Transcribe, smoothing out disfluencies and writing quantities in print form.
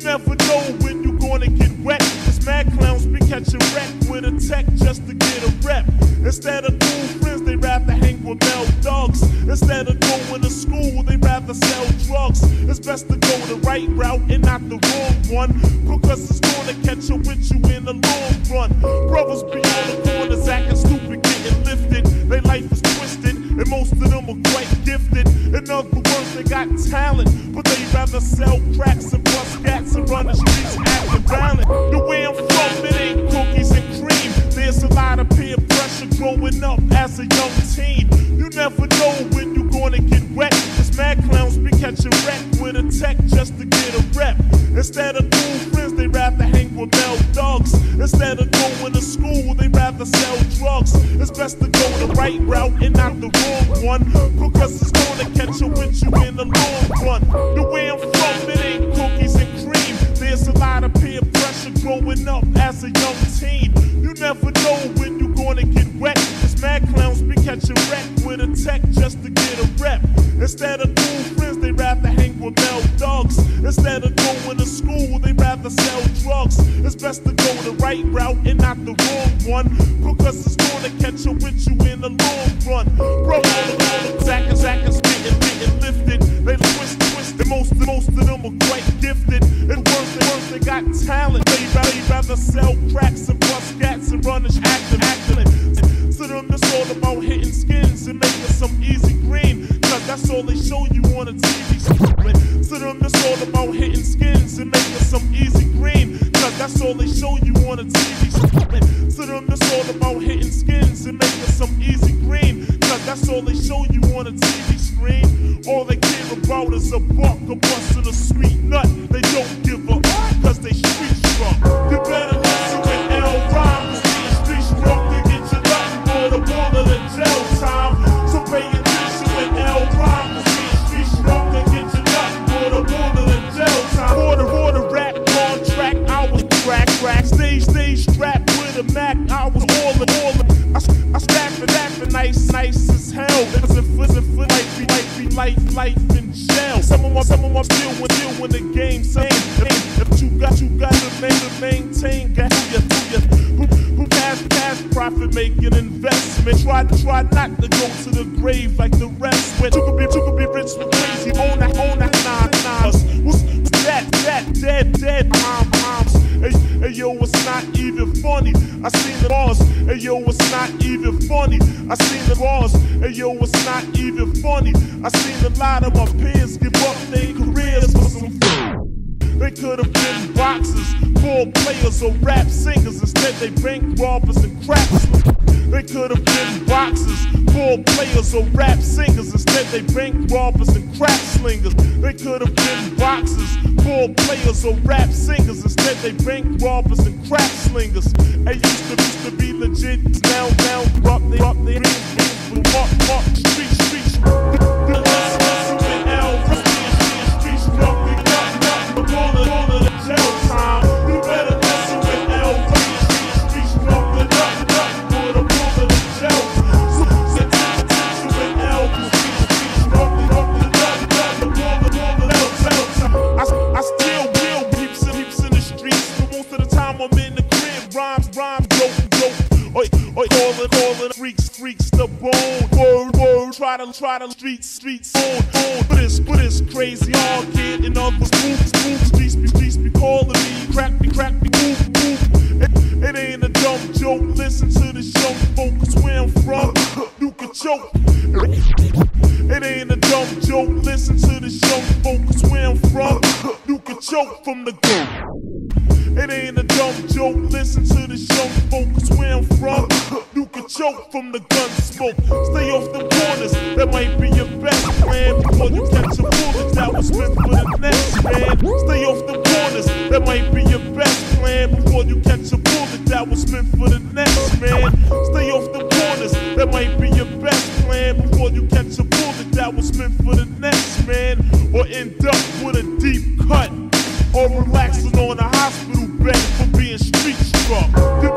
never know when you gonna get wet. Cause mad clowns be catching wreck with a tech just to get a rep. Instead of cool friends, they rather hang with male dogs. Instead of going to school, they rather sell drugs. It's best to go the right route and not the wrong one, because it's gonna catch up with you in the long run. Brothers be on the corners acting stupid, getting lifted. Their life is twisted, and most of them are quite gifted. In other words, they got talent, but they rather sell cracks and bust cats and run the streets acting violent. The way I'm from, it ain't cookies and cream. There's a lot of peer pressure growing up as a young teen. You never know when you gonna get wet. Cause mad clowns be catching wreck with a tech just to get a rep. Instead of cool friends, they rather hang with male dogs. Instead of going to school, they rather sell drugs. It's best to go the right route and not the wrong one, because it's gonna catch up with you in the long run. The way I'm from, it ain't cookies and cream. There's a lot of peer pressure growing up as a young teen. You never know when you gonna get wet. Cause mad clowns be catching wreck with a tech just to get a rep. Instead of cool friends, they rather hang with male dogs. Instead of going to school, they rather sell drugs. It's best to go the right route and not the wrong one, because it's gonna catch up with you in the long run. Bro, Zackers getting lifted. They twist, and most of them are quite gifted. And worse, they got talent. They rather sell cracks and bust cats and run this acting. To them, it's all about hitting skins and making some easy green, cause that's all they show you on a TV screen. To them, it's all about hitting skins and making some easy green, cause that's all they show you on a TV screen. To them, it's all about hitting skins and making some easy green, cause that's all they show you on a TV screen. All they care about is a buck, a bust, and a sweet nut. They don't give up, cause they street strong. You better listen with L Rhyme, cause the street strong to get you nothing more the ball of the jail time. So pay attention with L Rhyme, cause the street strong to get you nothing more the ball of the jail time. For the rap contract, I was crack, stage strapped with a Mac, I was all I strapped for that for nice as hell. Life in jail. Some of my still when the game same. If you got to maintain, got who pass profit making investment. Try not to go to the grave like the rest. When you could be rich with crazy. Own that What's that dead moms. Hey yo, it's not even funny. I seen the boss. Hey yo, it's not even funny. I seen the boss. Hey yo, it's not even funny. I seen a lot of my peers give up their careers for some food. They could have been boxers, ball players, or rap singers. Instead, they bank robbers and craps. They could have been boxers, ball players, or rap singers. Instead, they bank robbers and crap slingers. They could have been boxers, ball players, or rap singers. Instead, they bank robbers and crap slingers. They used to be legit. Now, rock their dreams, mark, street. Freaks the bone. Word. Try to streets on. But it's crazy all kid and other streets be calling me crack me It ain't a dumb joke. Listen to this young folk, cause where I'm from, you can choke. It ain't a dumb joke. Listen to this young folk, cause where I'm from, you can choke from the go. It ain't a dumb joke. Listen to this young folk, cause where I'm from, you can choke from the gun smoke. Stay off the corners, that might be your best plan before you catch a bullet that was meant for the next man. Stay off the corners, that might be your best plan before you catch a bullet that was meant for the next man. Stay off the corners, that might be your best plan before you catch a bullet that was meant for the next man, or end up with a deep cut, or relaxing on a hospital bed for being street struck.